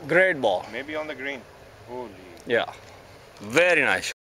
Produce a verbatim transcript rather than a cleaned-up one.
Great ball. Maybe on the green. Holy. Yeah. Very nice.